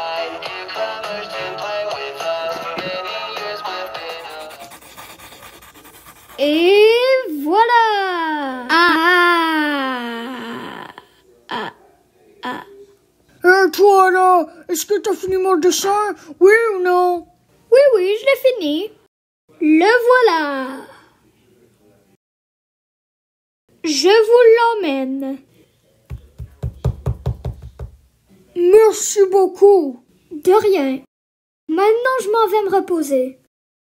Et voilà. Toi là, est-ce que t'as fini mon dessin? Oui ou non? Oui, je l'ai fini. Le voilà. Je vous l'emmène. Merci beaucoup. De rien. Maintenant, je m'en vais me reposer.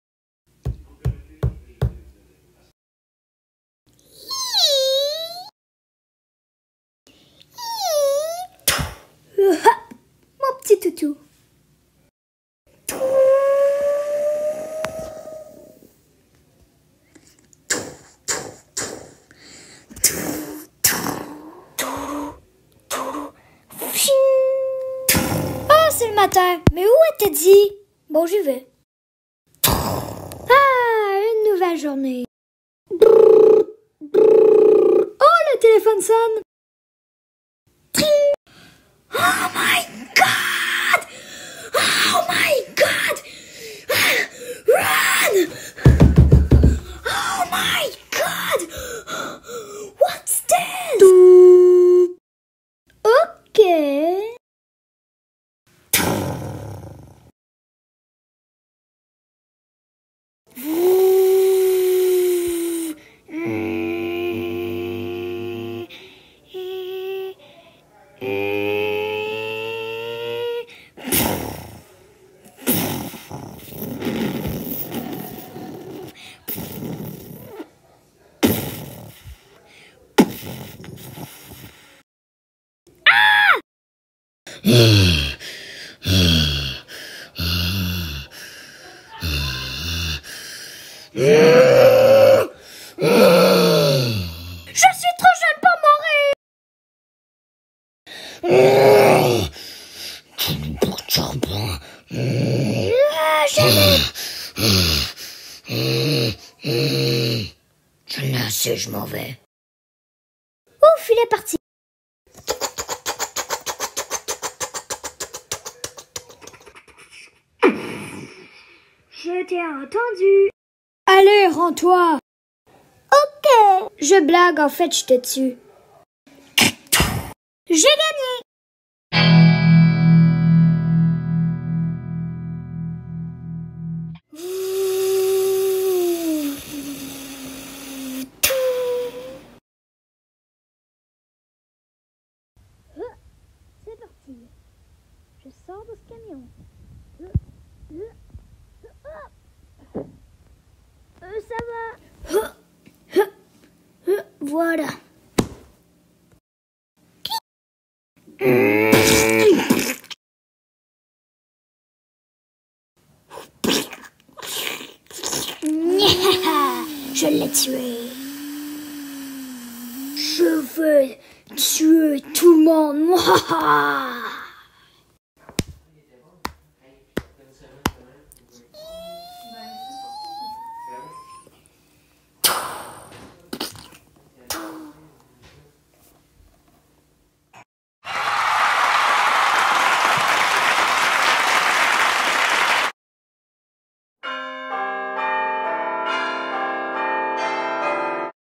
Mon petit toutou. Ah, c'est le matin. Mais où est Teddy? Bon, j'y vais. Ah, une nouvelle journée. Oh, le téléphone sonne. Oh my God! Oh my God! Run! Oh my God! What's this? Okay. Je suis trop jeune pour mourir. Je n'ai assez, je m'en vais. Ouf, il est parti. Je t'ai entendu. Allez, rends-toi. Ok. Je blague, en fait, je te tue. J'ai gagné. C'est parti. Je sors de ce camion. Ça va. Voilà. Je l'ai tué. Je veux tuer tout le monde.